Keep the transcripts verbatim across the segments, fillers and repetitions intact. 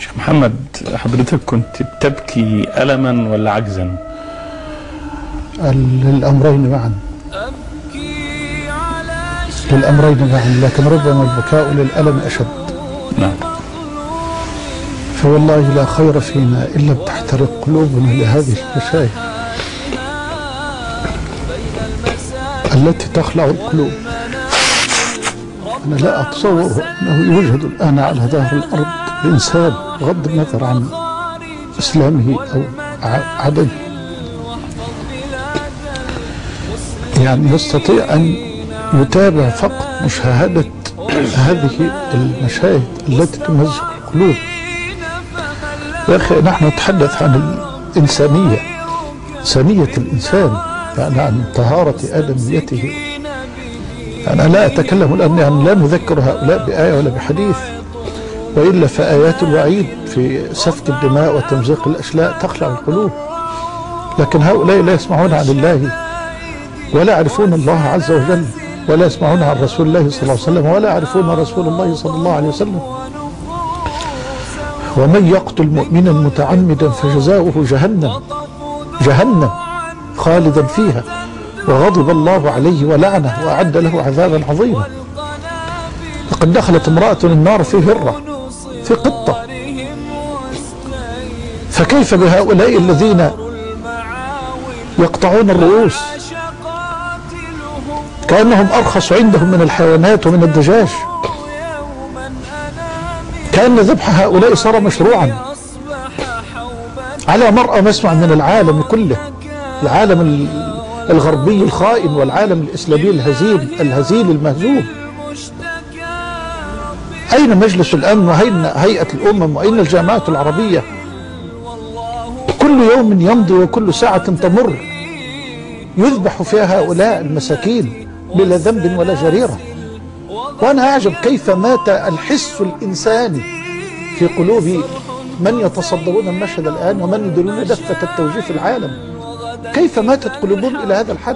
شيخ محمد، حضرتك كنت بتبكي ألما ولا عجزا؟ للأمرين معا، للأمرين معا، لكن ربما البكاء للألم أشد. نعم. فوالله لا خير فينا إلا بتحترق قلوبنا لهذه المشايخ التي تخلع القلوب. أنا لا أتصور أنه يوجد الآن على ظهر الأرض إنسان بغض النظر عن إسلامه أو عدمه يعني يستطيع أن يتابع فقط مشاهدة هذه المشاهد التي تمزق القلوب. يا أخي نحن نتحدث عن الإنسانية، إنسانية الإنسان، يعني عن طهارة آدميته. أنا لا أتكلم الآن، يعني لا نذكر هؤلاء بآية ولا بحديث، وإلا فآيات الوعيد في سفك الدماء وتمزيق الأشلاء تخلع القلوب. لكن هؤلاء لا يسمعون عن الله ولا يعرفون الله عز وجل، ولا يسمعون عن رسول الله صلى الله عليه وسلم، ولا يعرفون رسول الله صلى الله عليه وسلم. ومن يقتل مؤمنا متعمدا فجزاؤه جهنم جهنم خالدا فيها وغضب الله عليه ولعنه وأعد له عذابا عظيما. لقد دخلت امرأة النار في هرة، في قطة. فكيف بهؤلاء الذين يقطعون الرؤوس كأنهم أرخص عندهم من الحيوانات ومن الدجاج، كأن ذبح هؤلاء صار مشروعا على مرأى مسمع من العالم كله، العالم الغربي الخائن والعالم الإسلامي الهزيل الهزيل المهزوم. أين مجلس الأمن وأين هيئة الأمم وأين الجامعات العربية؟ كل يوم يمضي وكل ساعة تمر يذبح فيها هؤلاء المساكين بلا ذنب ولا جريرة. وأنا أعجب كيف مات الحس الإنساني في قلوب من يتصدرون المشهد الآن ومن يديرون دفة التوجيه في العالم. كيف ماتت قلوبهم إلى هذا الحد؟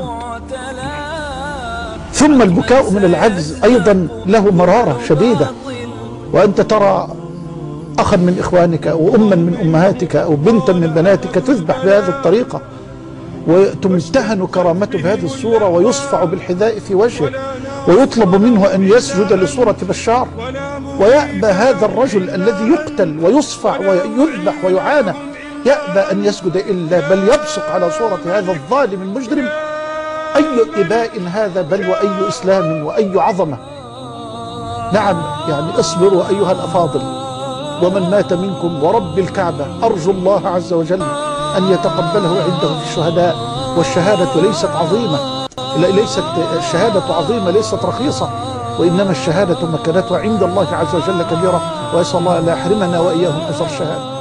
ثم البكاء من العجز أيضا له مرارة شديدة، وأنت ترى أخا من إخوانك أو أما من أمهاتك أو بنتا من بناتك تذبح بهذه الطريقة وتمتهن كرامته بهذه الصورة ويصفع بالحذاء في وجهه ويطلب منه أن يسجد لصورة بشار، ويأبى هذا الرجل الذي يقتل ويصفع ويذبح ويعانى، يأبى أن يسجد إلا بل يبصق على صورة هذا الظالم المجرم. أي إباء هذا، بل وأي إسلام وأي عظمة. نعم، يعني اصبروا أيها الأفاضل، ومن مات منكم ورب الكعبة أرجو الله عز وجل أن يتقبله عنده في الشهداء. والشهادة ليست عظيمة، ليست الشهادة عظيمة، ليست رخيصة، وإنما الشهادة مكانتها عند الله عز وجل كبيرة، وأسأل الله أن لا يحرمنا وإياهم أجر الشهادة.